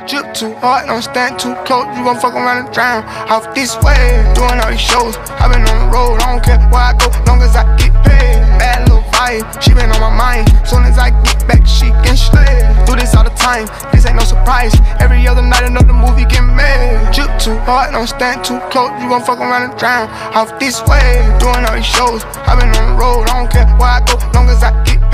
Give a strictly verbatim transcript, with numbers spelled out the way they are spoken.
Drip too hard, don't stand too close, you gon' fuck around and drown. Off this way, doing all these shows. I been on the road, I don't care where I go, long as I get paid. Bad little vibe, she been on my mind. Soon as I get back, she can slay. Do this all the time, this ain't no surprise. Every other night another movie get made. Drip too hard, don't stand too close, you gon' fuck around and drown. Off this way, doing all these shows. I been on the road, I don't care where I go, long as I get